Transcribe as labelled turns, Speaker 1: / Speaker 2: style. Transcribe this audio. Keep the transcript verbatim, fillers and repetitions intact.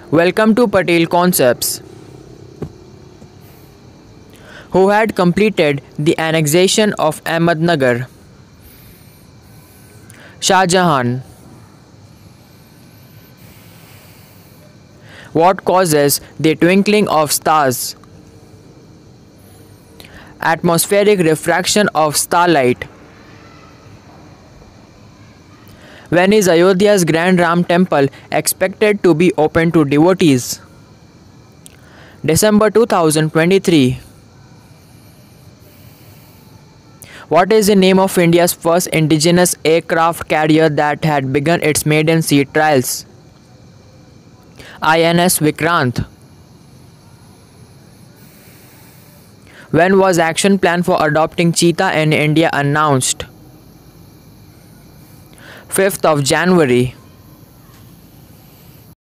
Speaker 1: Welcome to Patel Concepts, who had completed the annexation of Ahmednagar. Shah Jahan. What causes the twinkling of stars? Atmospheric refraction of starlight. When is Ayodhya's Grand Ram Temple expected to be open to devotees? December two thousand twenty-three. What is the name of India's first indigenous aircraft carrier that had begun its maiden sea trials? I N S Vikrant. When was action plan for adopting cheetah in India announced? fifth of January.